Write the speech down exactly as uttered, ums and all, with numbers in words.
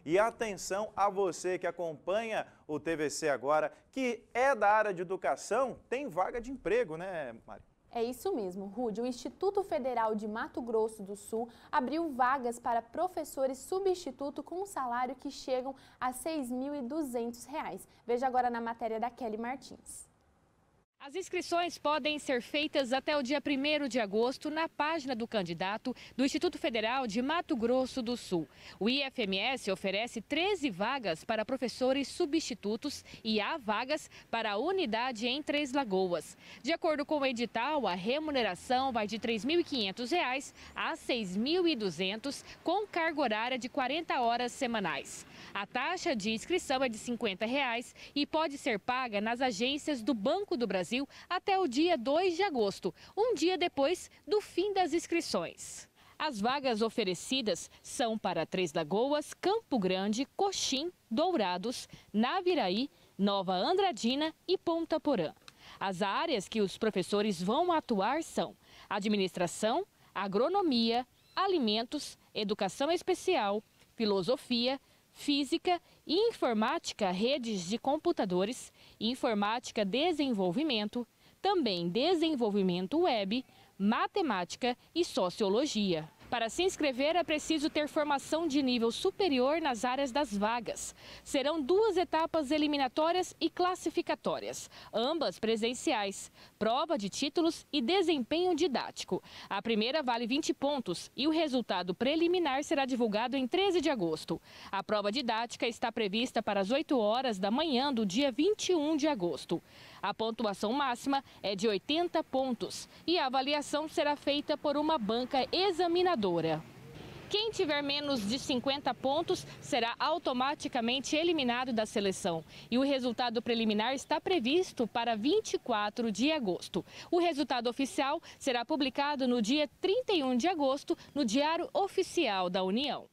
E atenção a você que acompanha o T V C agora, que é da área de educação, tem vaga de emprego, né, Mari? É isso mesmo, Rude. O Instituto Federal de Mato Grosso do Sul abriu vagas para professores substituto com um salário que chegam a seis mil e duzentos reais. Veja agora na matéria da Kelly Martins. As inscrições podem ser feitas até o dia primeiro de agosto na página do candidato do Instituto Federal de Mato Grosso do Sul. O I F M S oferece treze vagas para professores substitutos e há vagas para a unidade em Três Lagoas. De acordo com o edital, a remuneração vai de três mil e quinhentos reais a seis mil e duzentos reais, com carga horária de quarenta horas semanais. A taxa de inscrição é de cinquenta reais e pode ser paga nas agências do Banco do Brasil até o dia dois de agosto, um dia depois do fim das inscrições. As vagas oferecidas são para Três Lagoas, Campo Grande, Coxim, Dourados, Naviraí, Nova Andradina e Ponta Porã. As áreas que os professores vão atuar são administração, agronomia, alimentos, educação especial, filosofia, física e informática, redes de computadores, informática desenvolvimento, também desenvolvimento web, matemática e sociologia. Para se inscrever é preciso ter formação de nível superior nas áreas das vagas. Serão duas etapas eliminatórias e classificatórias, ambas presenciais, prova de títulos e desempenho didático. A primeira vale vinte pontos e o resultado preliminar será divulgado em treze de agosto. A prova didática está prevista para as oito horas da manhã do dia vinte e um de agosto. A pontuação máxima é de oitenta pontos e a avaliação será feita por uma banca examinadora. Quem tiver menos de cinquenta pontos será automaticamente eliminado da seleção. E o resultado preliminar está previsto para vinte e quatro de agosto. O resultado oficial será publicado no dia trinta e um de agosto no Diário Oficial da União.